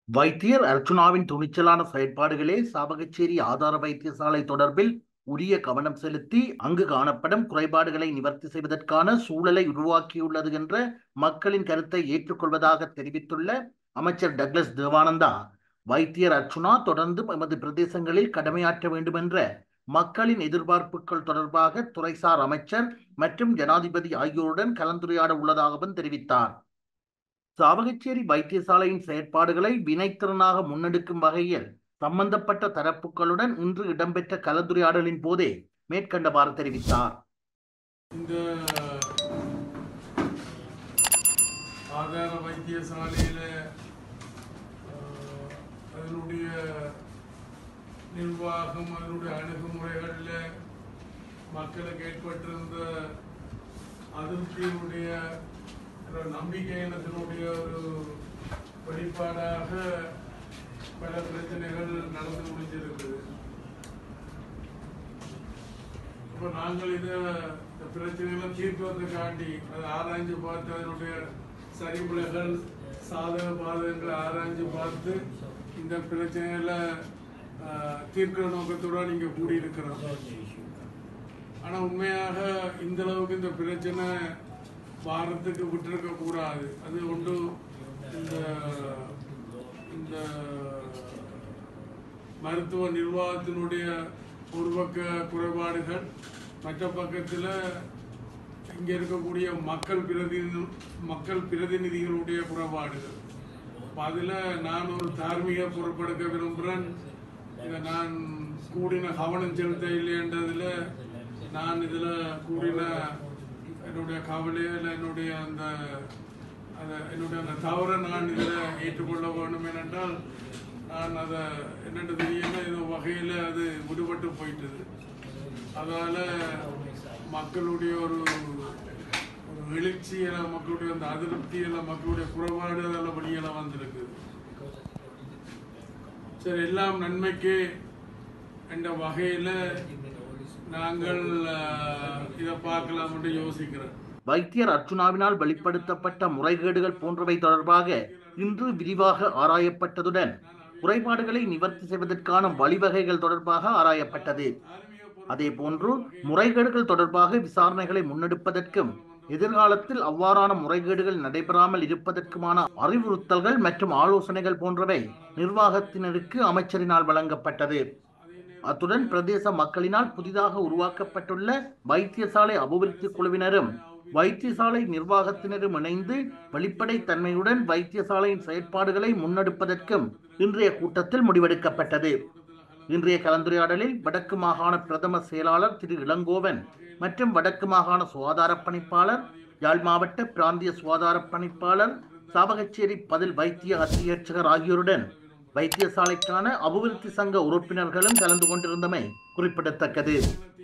வைத்தியர் அர்ச்சுனாவின் துணிச்சலான செயற்பாடுகளே சாவகச்சேரி ஆதார வைத்தியசாலை தொடர்பில் உரிய கவனம் செலுத்தி அங்கு காணப்படும் குறைபாடுகளை நிவர்த்தி செய்வதற்கான சூழலை உருவாக்கியுள்ளது என்ற மக்களின் கருத்தை ஏற்றுக்கொள்வதாக தெரிவித்துள்ள அமைச்சர் டக்ளஸ் தேவானந்தா, வைத்தியர் அர்ச்சுனா தொடர்ந்து எமது பிரதேசங்களில் கடமையாற்ற வேண்டும் என்ற மக்களின் எதிர்பார்ப்புகள் தொடர்பாக துறைசார் அமைச்சர் மற்றும் ஜனாதிபதி ஆகியோருடன் கலந்துரையாட உள்ளதாகவும் தெரிவித்தார். சாவகச்சேரி வைத்தியசாலையின் செயற்பாடுகளை வினைத்திறனாக முன்னெடுக்கும் வகையில் சம்பந்தப்பட்ட தரப்புகளுடன் இன்று இடம்பெற்ற கலந்துரையாடலின் போதே மேற்கண்டவாறு தெரிவித்தார். இந்த ஆதார வைத்தியசாலையில அதனுடைய நிர்வாகம், அதனுடைய அணுகுமுறைகளில் மக்களுக்கு ஏற்பட்டிருந்த அதிருப்தியினுடைய நம்பிக்கையினத்தினுடைய ஒரு வெளிப்பாடாக பல பிரச்சனைகள் நடந்து முடிஞ்சிருக்குது. இப்போ நாங்கள் இந்த பிரச்சனைகளை தீர்ப்பதற்காண்டி அதை ஆராய்ஞ்சு பார்த்து அதனுடைய சரிமுறைகள் சாதக பாதகங்களை ஆராய்ஞ்சு பார்த்து இந்த பிரச்சனைகளை தீர்க்கிற நோக்கத்துடன் இங்கே கூடியிருக்கிறோம். ஆனால் உண்மையாக இந்த அளவுக்கு இந்த பிரச்சனை வாரத்துக்கு விட்டுருக்க கூடாது. அது ஒன்று இந்த மருத்துவ நிர்வாகத்தினுடைய ஒரு பக்க குறைபாடுகள், மற்ற பக்கத்தில் இங்கே இருக்கக்கூடிய மக்கள் பிரதிநிதிகளுடைய குறைபாடுகள். அதில் நான் ஒரு தார்மீக பொறுப்பெடுக்க விரும்புகிறேன். இதை நான் கூடின கவனம் செலுத்த இல்லைன்றதில் நான் இதில் கூடின என்னுடைய கவலையில் என்னுடைய அந்த தவறை நான் இதில் ஏற்றுக்கொள்ள வேண்டும். ஏனென்றால் நான் அதை என்னென்று தெரியல, இது வகையில் அது விடுபட்டு போயிட்டது. அதனால் மக்களுடைய ஒரு எழுச்சியில், மக்களுடைய அந்த அதிருப்தியில், மக்களுடைய குறைபாடு அதெல்லாம் வெளியில் வந்திருக்குது. சரி, எல்லாம் நன்மைக்கு என்ற வகையில் நாங்கள் இதை பார்க்கலாம் என்று யோசிக்கிறேன். வைத்தியர் அர்ச்சுனாவினால் வெளிப்படுத்தப்பட்ட முறைகேடுகள் போன்றவை தொடர்பாக இன்று விரிவாக ஆராயப்பட்டதுடன் குறைபாடுகளை நிவர்த்தி செய்வதற்கான வழிவகைகள் தொடர்பாக ஆராயப்பட்டது. அதே போன்று முறைகேடுகள் தொடர்பாக விசாரணைகளை முன்னெடுப்பதற்கும் எதிர்காலத்தில் அவ்வாறான முறைகேடுகள் நடைபெறாமல் இருப்பதற்குமான அறிவுறுத்தல்கள் மற்றும் ஆலோசனைகள் போன்றவை நிர்வாகத்தினருக்கு அமைச்சரினால் வழங்கப்பட்டது. அத்துடன் பிரதேச மக்களினால் புதிதாக உருவாக்கப்பட்டுள்ள வைத்தியசாலை அபிவிருத்தி குழுவினரும் வைத்தியசாலை நிர்வாகத்தினரும் இணைந்து வெளிப்படைத்தன்மையுடன் வைத்தியசாலையின் செயற்பாடுகளை முன்னெடுப்பதற்கும் இன்றைய கூட்டத்தில் முடிவெடுக்கப்பட்டது. இன்றைய கலந்துரையாடலில் வடக்கு மாகாண பிரதம செயலாளர் திரு இளங்கோவன் மற்றும் வடக்கு மாகாண சுகாதார பணிப்பாளர், யாழ் மாவட்ட பிராந்திய சுகாதார பணிப்பாளர், சாவகச்சேரி பதில் வைத்திய அத்தியட்சகர் ஆகியோருடன் வைத்தியசாலைக்கான அபிவிருத்தி சங்க உறுப்பினர்களும் கலந்து கொண்டிருந்தமை குறிப்பிடத்தக்கது.